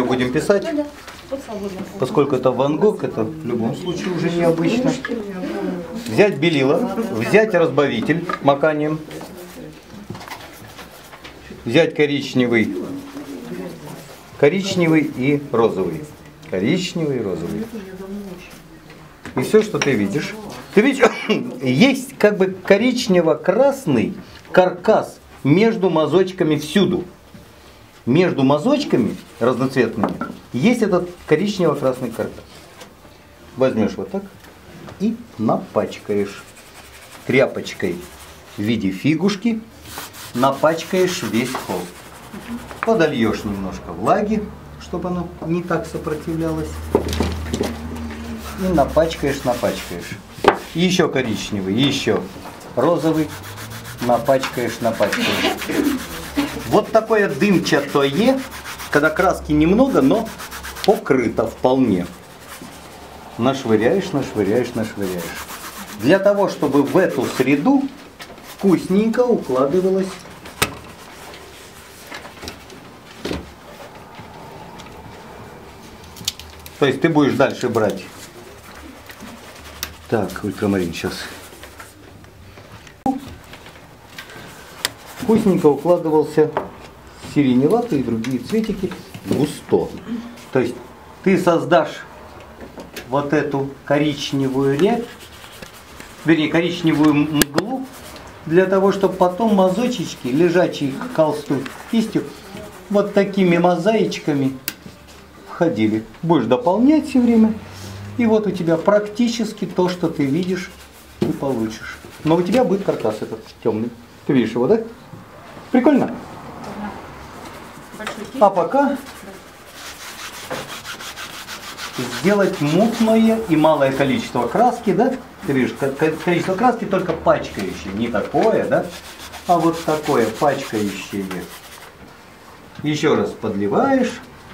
будем писать. Поскольку это Ван Гог, это в любом случае уже необычно. Взять белила, взять разбавитель маканием, взять коричневый и розовый. Коричневый и розовый. И все, что ты видишь. Ты видишь, есть как бы коричнево-красный каркас между мазочками всюду. Между мазочками разноцветными есть этот коричнево-красный каркас. Возьмешь вот так и напачкаешь тряпочкой в виде фигушки, напачкаешь весь холст. Подольешь немножко влаги, чтобы оно не так сопротивлялось. И напачкаешь. Еще коричневый, еще розовый. Напачкаешь. Вот такое дымчатое, когда краски немного, но покрыто вполне. Нашвыряешь. Для того, чтобы в эту среду вкусненько укладывалось. То есть ты будешь дальше брать. Так, ультрамарин сейчас. Вкусненько укладывался сиреневатые и другие цветики густо. То есть ты создашь вот эту коричневую рябь, вернее коричневую мглу, для того, чтобы потом мазочечки, лежачие к холсту кистью, вот такими мозаичками входили. Будешь дополнять все время, и вот у тебя практически то, что ты видишь, и получишь. Но у тебя будет каркас этот темный. Ты видишь его, да? Прикольно? А пока сделать мутное и малое количество краски, да? Ты видишь, количество краски только пачкающее, не такое, да? А вот такое пачкающее. Еще раз подливаешь,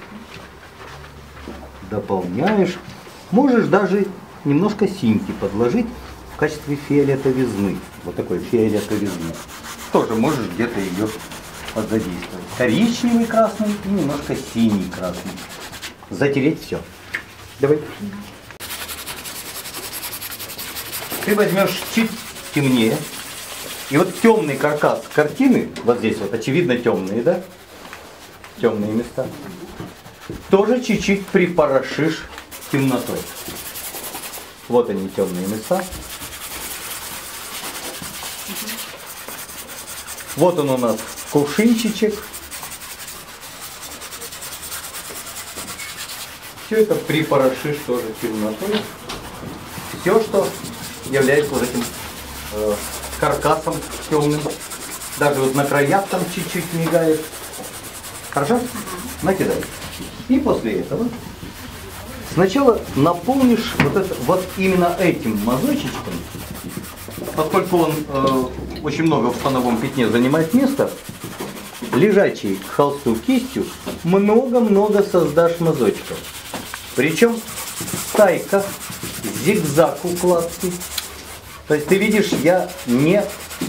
дополняешь. Можешь даже немножко синьки подложить в качестве фиолетовизны. Вот такой фиолетовизны. Тоже можешь где-то ее задействовать. Коричневый красный и немножко синий красный. Затереть все. Давай. Ты возьмешь чуть темнее. И вот темный каркас картины, вот здесь вот очевидно темные, да? Темные места. Тоже чуть-чуть припорошишь темнотой. Вот они, темные места. Вот он у нас кувшинчичек. Все это припорошишь тоже темнотой. Все, что является вот этим каркасом темным. Даже вот на краях там чуть-чуть мигает. Хорошо? Накидай. И после этого сначала наполнишь вот именно этим мазочечком, поскольку он очень много в фоновом пятне занимает место, лежачий к холсту кистью много-много создашь мазочков. Причем стайка, зигзаг укладки. То есть ты видишь, я не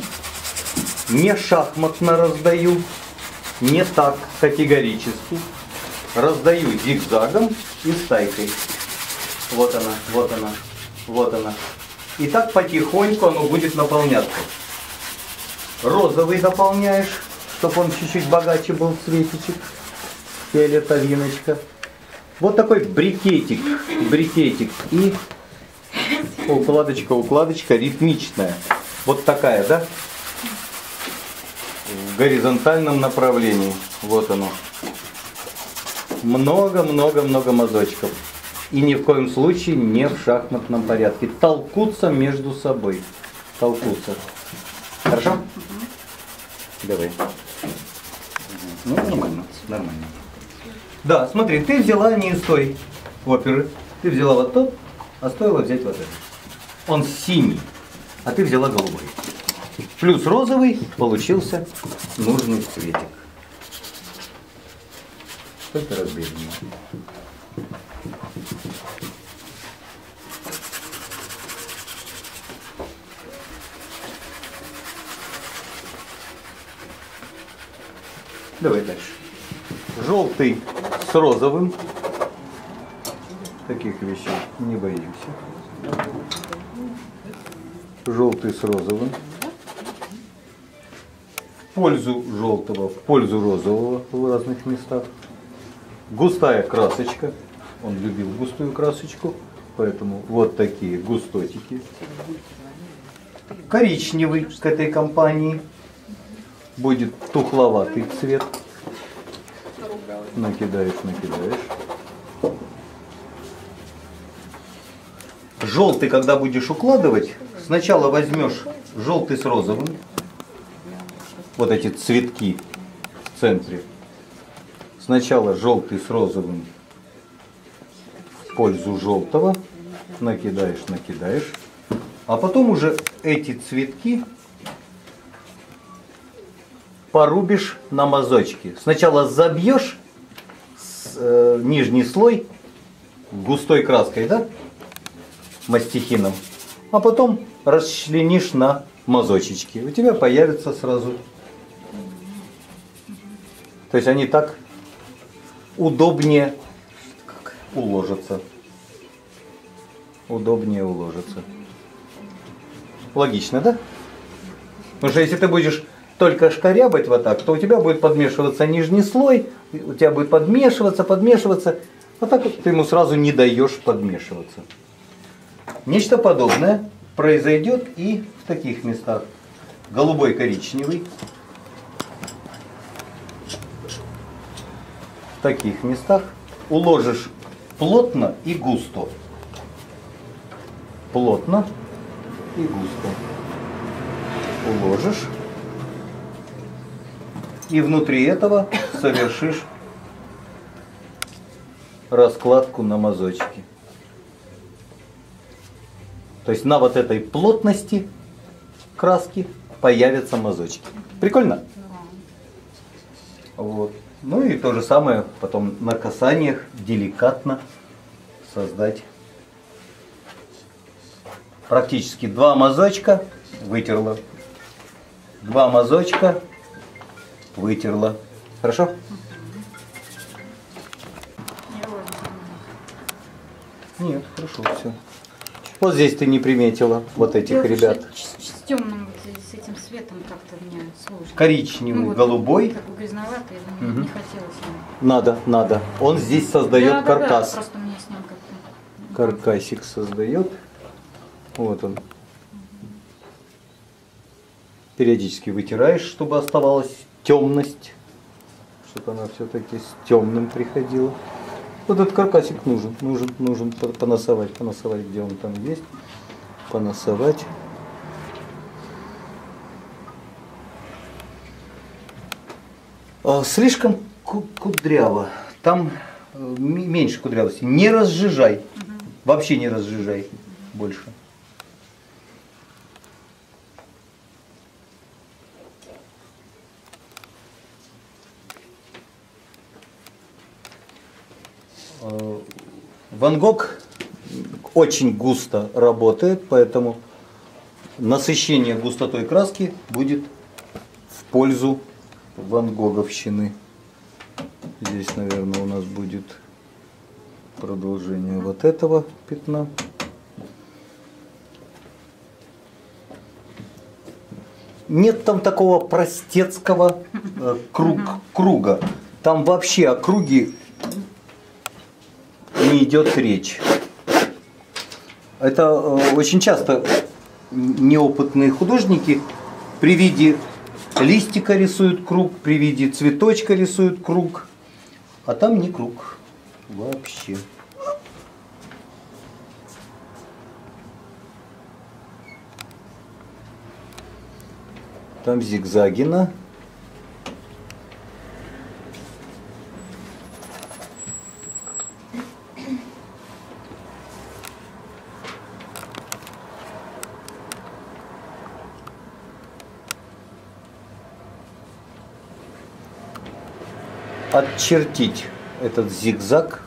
шахматно раздаю, не так категорически. Раздаю зигзагом и стайкой. Вот она, вот она, вот она. И так потихоньку оно будет наполняться. Розовый дополняешь, чтобы он чуть-чуть богаче был цветичек. Фиолетовиночка. Вот такой брикетик. И укладочка ритмичная. Вот такая, да? В горизонтальном направлении. Вот оно. Много-много-много мазочков. И ни в коем случае не в шахматном порядке. Толкутся между собой. Толкутся. Хорошо? Давай. Ну, нормально. Да, смотри, ты взяла не из той оперы. Ты взяла вот тот, а стоило взять вот этот. Он синий, а ты взяла голубой. Плюс розовый, получился нужный цветик. Только разберем. Давай дальше. Желтый с розовым. Таких вещей не боимся. Желтый с розовым. В пользу желтого, в пользу розового в разных местах. Густая красочка. Он любил густую красочку, поэтому вот такие густотики. Коричневый к этой компании. Будет тухловатый цвет. Накидаешь, накидаешь. Желтый, когда будешь укладывать, сначала возьмешь желтый с розовым. Вот эти цветки в центре. Сначала желтый с розовым в пользу желтого. Накидаешь, накидаешь. А потом уже эти цветки порубишь на мазочки. Сначала забьешь нижний слой густой краской, да? Мастихином. А потом расчленишь на мазочечки. У тебя появится сразу. То есть они так удобнее уложатся. Удобнее уложатся. Логично, да? Потому что если ты будешь только шкарябать вот так, то у тебя будет подмешиваться нижний слой, у тебя будет подмешиваться, подмешиваться. Вот так вот ты ему сразу не даешь подмешиваться. Нечто подобное произойдет и в таких местах. Голубой, коричневый. В таких местах уложишь плотно и густо. Плотно и густо. Уложишь. И внутри этого совершишь раскладку на мазочки. То есть на вот этой плотности краски появятся мазочки. Прикольно? Вот. Ну и то же самое потом на касаниях деликатно создать. Практически 2 мазочка вытерла. 2 мазочка вытерла. Хорошо? Нет, хорошо, все. Вот здесь ты не приметила вот этих ребят. С темным, с этим светом как-то мне сложно. Коричневый, ну, вот, голубой. Такой грязноватый, не хотелось ему. Надо, надо. Он здесь создает каркас. Да, просто мне с ним как-то... Каркасик создает. Вот он. Периодически вытираешь, чтобы оставалась темность. Чтобы она все-таки с темным приходила. Вот этот каркасик нужен понасовать, где он там есть. Понасовать. Слишком кудряво. Там меньше кудрявости. Не разжижай. Вообще не разжижай больше. Ван Гог очень густо работает, поэтому насыщение густотой краски будет в пользу ван Гоговщины. Здесь, наверное, у нас будет продолжение вот этого пятна. Нет там такого простецкого круга. Там вообще о круге не идет речь. Это очень часто неопытные художники при виде листика рисуют круг, при виде цветочка рисуют круг, а там не круг вообще. Там зигзагина. Отчертить этот зигзаг.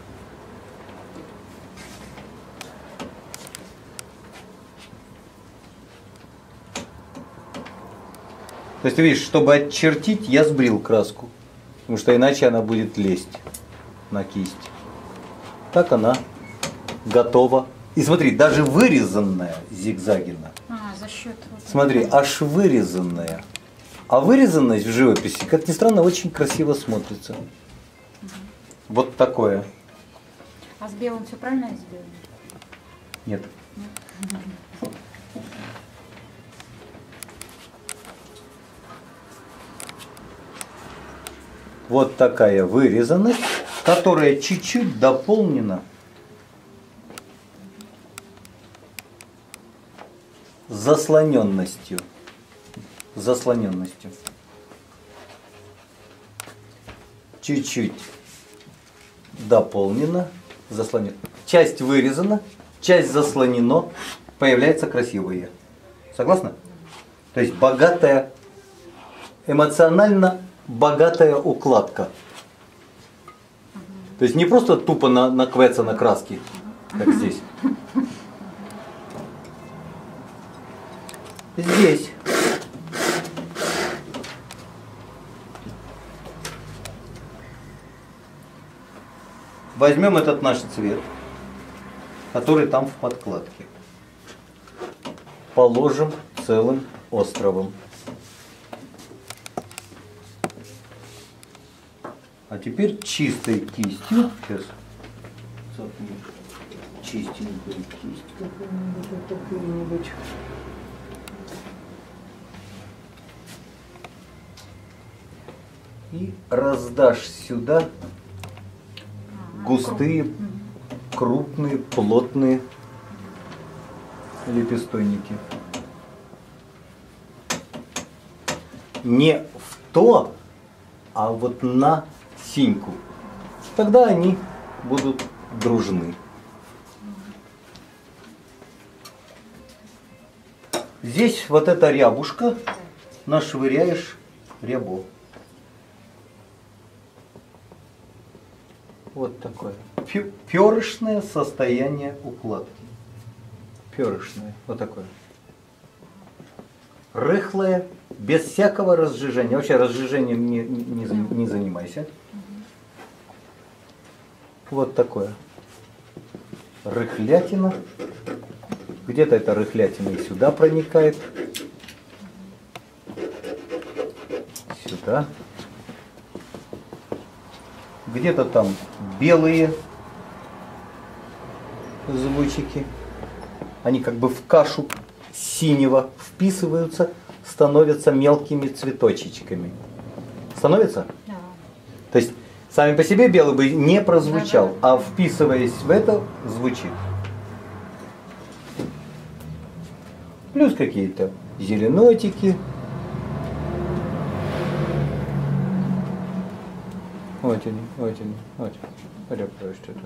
То есть, ты видишь, чтобы отчертить, я сбрил краску, потому что иначе она будет лезть. на кисть, так она готова. И смотри, даже вырезанная зигзагина. За счет. Вот Смотри, аж вырезанная. А вырезанность в живописи, как ни странно, очень красиво смотрится. Вот такое. А с белым все правильно сделано? Нет. Вот такая вырезанность, которая чуть-чуть дополнена заслоненностью. Чуть-чуть дополнена, заслонена. Часть вырезана, часть заслонена, появляется красивое. Согласна? То есть богатая, эмоционально богатая укладка. То есть не просто тупо наквется на краски, как здесь. Здесь возьмем этот наш цвет, который там в подкладке, положим целым островом. А теперь чистой кистью, сейчас чистенькую кисть какую-нибудь. И раздашь сюда густые, крупные, плотные лепестойники. Не в то, а вот на синьку. Тогда они будут дружны. Здесь вот эта рябушка, нашвыряешь рябу. Вот такое. Перышное состояние укладки. Перышное. Вот такое. Рыхлое, без всякого разжижения. Вообще разжижением не занимайся. Вот такое. Рыхлятина. Где-то эта рыхлятина и сюда проникает. Сюда. Где-то там белые звучики. Они как бы в кашу синего вписываются, становятся мелкими цветочечками. Становится? Да. То есть сами по себе белый бы не прозвучал, а вписываясь в это, звучит. Плюс какие-то зеленотики. Вот они. Что-то.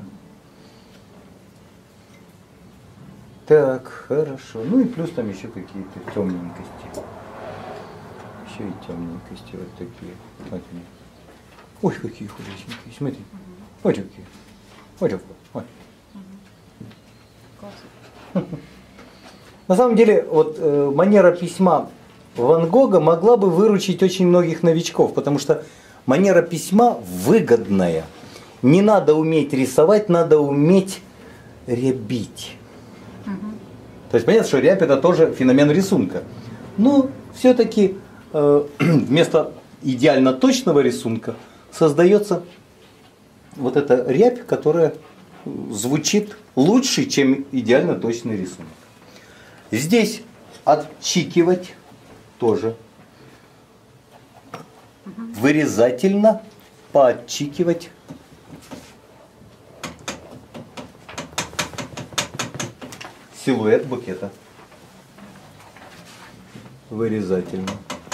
Так, хорошо. Ну и плюс там еще какие-то темненькости. Еще и темненькости вот такие. Вот они. Ой, какие худесенькие. Смотри. Вот какие. Вот. На самом деле, вот манера письма Ван Гога могла бы выручить очень многих новичков, потому что манера письма выгодная. Не надо уметь рисовать, надо уметь рябить. То есть понятно, что рябь это тоже феномен рисунка. Но все-таки вместо идеально точного рисунка создается вот эта рябь, которая звучит лучше, чем идеально точный рисунок. Здесь отчикивать тоже. Вырезательно поотчикивать. Силуэт букета. Вырезательно.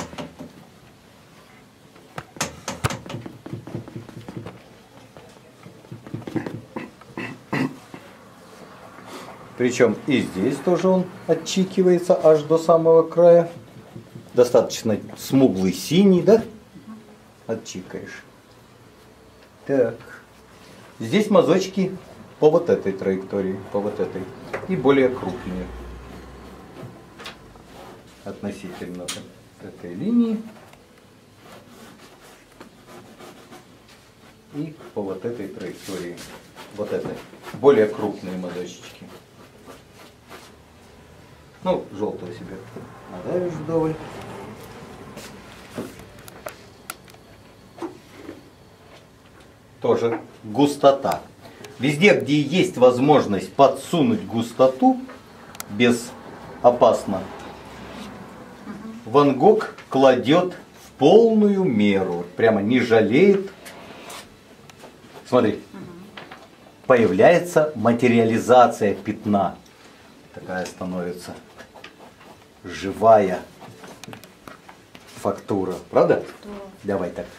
Причем и здесь тоже он отчикивается аж до самого края. Достаточно смуглый синий, да? Отчикаешь. Так. Здесь мазочки по вот этой траектории, по вот этой. И более крупные. Относительно этой линии. и по вот этой траектории. Вот это. Более крупные мазочечки. Ну, желтого себе надавишь вдоволь. Тоже густота. Везде, где есть возможность подсунуть густоту безопасно, Ван Гог кладет в полную меру, прямо не жалеет. Смотри, появляется материализация пятна. Такая становится живая фактура. Правда? Давай так.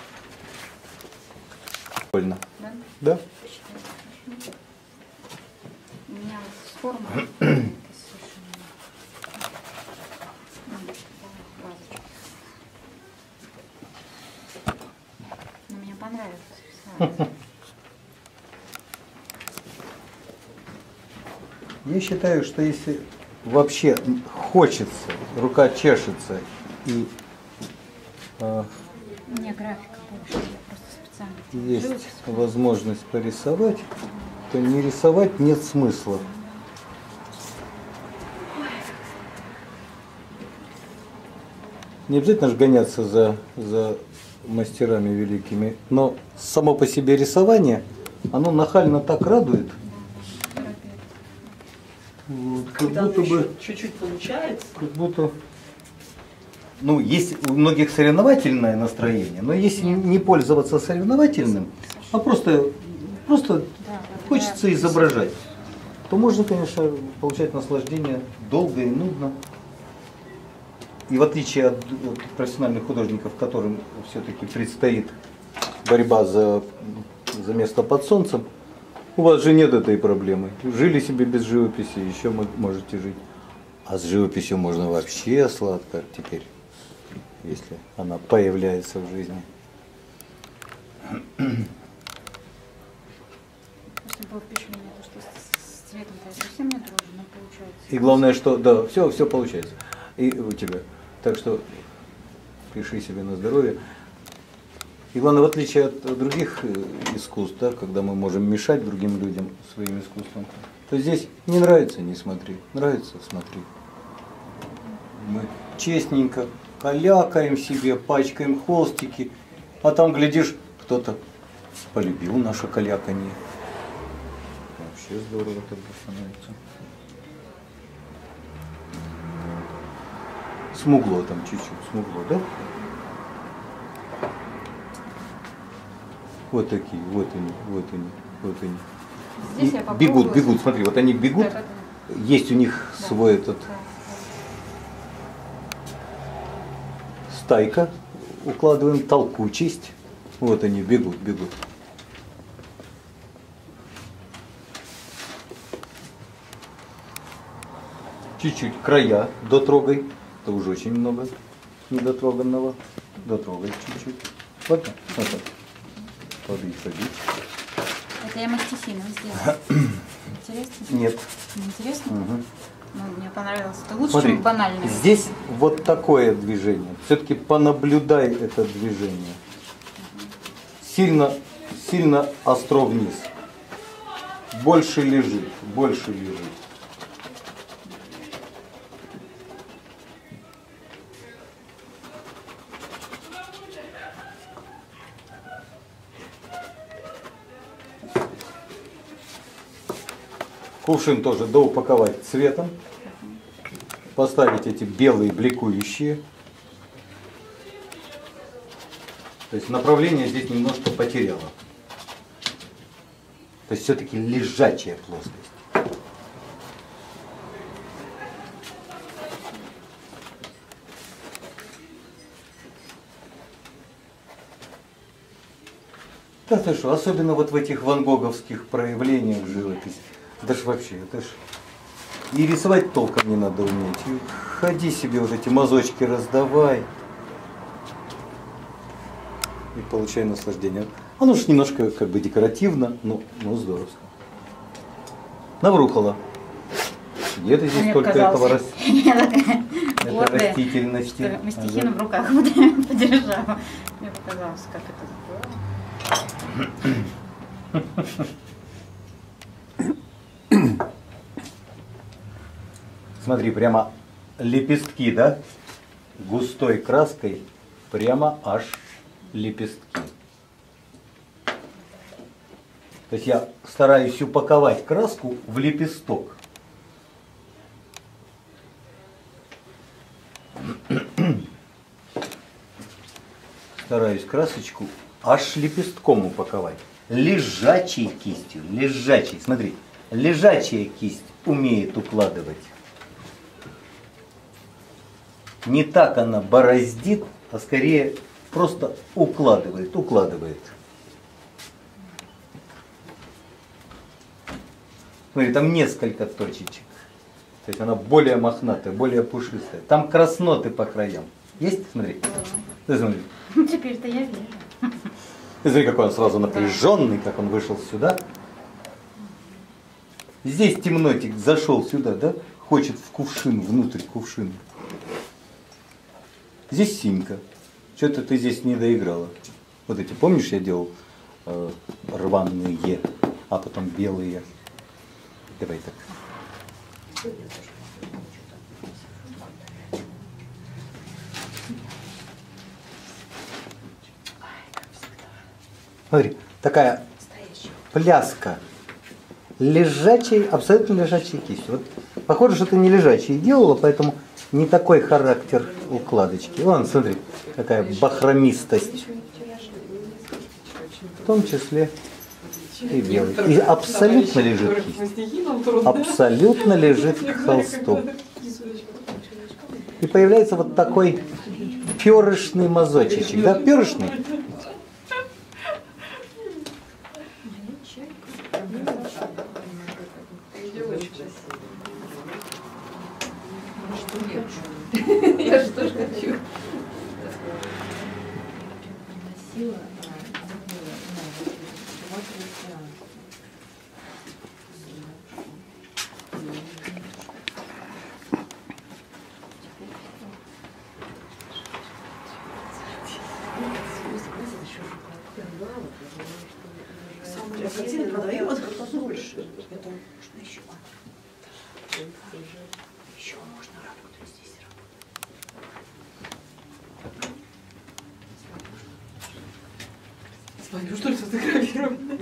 Прикольно. Да? Да. У меня с формой совершенно. Но мне понравилось. Я считаю, что если вообще хочется, рука чешется и У меня графика больше, я просто специально. есть возможность порисовать, то не рисовать нет смысла. Не обязательно же гоняться за мастерами великими, но само по себе рисование, оно нахально так радует. Вот, как Когда будто бы чуть-чуть получается. как будто, ну, есть у многих соревновательное настроение, но если не пользоваться соревновательным, а просто хочется изображать, то можно, конечно, получать наслаждение долго и нудно. И в отличие от профессиональных художников, которым все-таки предстоит борьба за место под солнцем, у вас же нет этой проблемы. Жили себе без живописи, еще можете жить. А с живописью можно вообще сладко теперь, если она появляется в жизни. Если было впечатление, что с цветом-то совсем не дружно, но получается. И главное, что да, все получается. И у тебя. Так что пиши себе на здоровье. И главное, в отличие от других искусств, да, когда мы можем мешать другим людям своим искусством, то здесь не нравится, не смотри. Нравится, смотри. Мы честненько калякаем себе, пачкаем холстики, а там, глядишь, кто-то полюбил наше каляканье. Вообще здорово тогда становится. Смугло там чуть-чуть, смугло, да? Вот такие, вот они, вот они, вот они. Здесь И я попробую. бегут, смотри, вот они бегут, Да. есть у них Да. свой этот Да. стайка, укладываем толкучесть, вот они бегут. Чуть-чуть края дотрогай, это уже очень много недотроганного, дотрогай чуть-чуть. Вот так. Побить. Это я мастихином сделала. Интересно? Нет. Интересно? Угу. Ну, мне понравилось. Это лучше, Смотри, чем банальное. здесь вот такое движение. Все-таки понаблюдай это движение. Сильно остро вниз. Больше лежит. Кувшин тоже доупаковать цветом. Поставить эти белые бликующие. То есть направление здесь немножко потеряло. То есть все-таки лежачая плоскость. Да ты что, особенно вот в этих ван-гоговских проявлениях живописи. Это ж вообще, это ж и рисовать толком не надо уметь. И ходи себе вот эти мазочки раздавай. И получай наслаждение. Оно ж немножко как бы декоративно, но здоровско. Наврухала. Где ты здесь Мне только показалось. этого Я гордая, растительности? что мастихину в руках подержала. Мне показалось, как это здорово. Смотри, прямо лепестки, да? Густой краской прямо аж лепестки. То есть я стараюсь упаковать краску в лепесток. Стараюсь красочку аж лепестком упаковать. Лежачей кистью, лежачей. Смотри, лежачая кисть умеет укладывать. Не так она бороздит, а скорее просто укладывает. Смотри, там несколько точечек. То есть она более мохнатая, более пушистая. Там красноты по краям. Есть? Смотри. Ты смотри. Теперь-то я вижу. Ты смотри, какой он сразу напряженный, как он вышел сюда. Здесь темнотик зашел сюда, да? Хочет в кувшин, внутрь кувшина. Здесь синька. Что-то ты здесь не доиграла. Вот эти, помнишь, я делал рваные, а потом белые. Давай так. Смотри, такая пляска лежачей, абсолютно лежачей кистью. Вот, похоже, что ты не лежачей делала, поэтому не такой характер укладочки. Вон, смотри, какая бахромистость. В том числе и белый. И абсолютно лежит кисть. Абсолютно лежит к холсту. И появляется вот такой перышный мазочечек. Да, перышный? Я же тоже хочу. Картины продают больше. Это можно еще. Еще можно работать здесь. Смотрю, что ли, сфотографировано?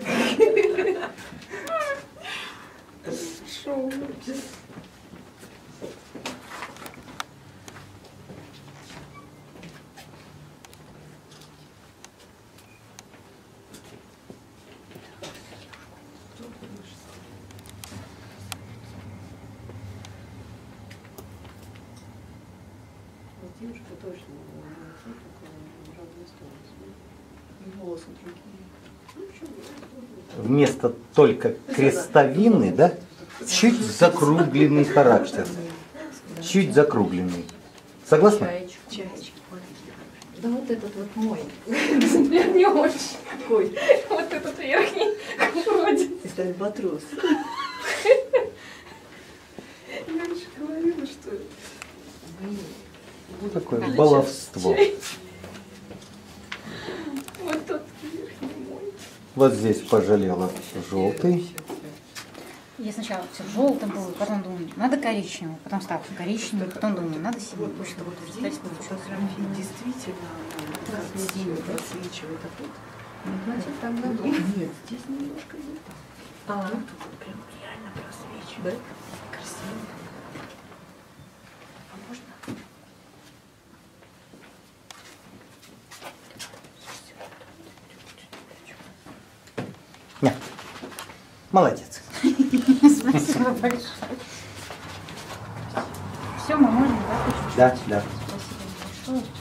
Шоу. Девушка точно в разные стороны. И волосы другие. Вместо только крестовины, да, чуть закругленный характер. Чуть закругленный. Согласна? Чаечек. Да вот этот вот мой. Например, не очень. Какой? Вот этот верхний. Вроде. Это альбатрос. Я же говорила, что... Вот такое баловство. Вот тот верхний мой. Вот здесь пожалела желтый. Я сначала все в желтом было, потом думаю, надо коричневый, потом стал коричневый, потом думаю, надо синий. Вот здесь фотографии действительно как сильно просвечивает. А тут, значит, тогда нет, здесь немножко не так. А тут вот прям реально просвечивает. Да? Красиво. А можно? На. Молодец. Спасибо большое. Все, мы можем, да? Да, да. Спасибо большое.